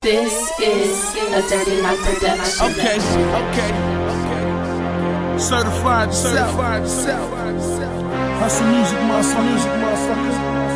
This is a Dirty Mike production. Okay. Certified self. Hustle music, motherfuckers.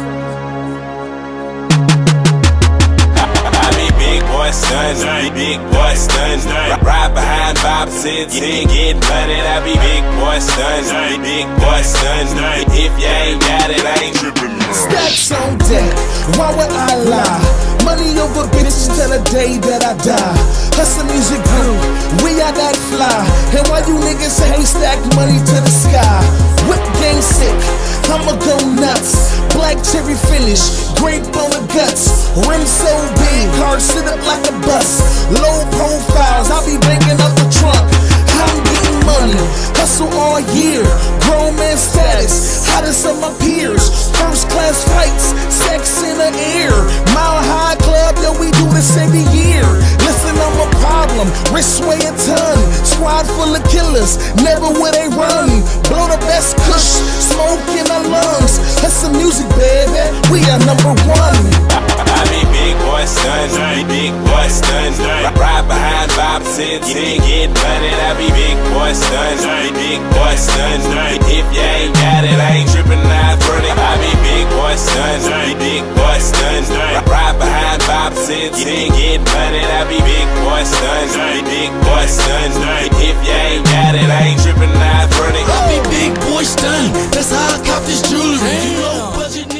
I be big boy son, big boy son. Ride behind Bob Sid, get money. I be big boy son, big boy son. If you ain't got it, I ain't trippin'. Stacks on deck, why would I lie? Money over bitches till the day that I die. Hustle music group, we are that fly. And why you niggas hate stack money to the sky? Whip game sick, I'ma go nuts. Black cherry finish, grape on the guts. Rim so big, car sit up like a bus. Low profiles, I be bringing up the trunk. I'm getting money, hustle all year. Grown man status, hottest of my peers. First class flights, sex in the air. Mile High Club, yo, we do this every year. Listen, I'm a problem, wrist weigh a ton. Squad full of killers, never will they run. Blow the best kush, smoke in our lungs. Hustle music, baby, we are number one. I be big boy son, big boy son. Ride behind Bob Sid, get money. I be big boy son, big boy son. If you ain't got it, I ain't trippin', I front it. I be big boy son, big boy son. Ride behind Bob Sid, get money. I be big boy son, big boy son. If you ain't got it, I ain't trippin', I front it. I be big boy stun, that's how I cop this jewelry. You low budget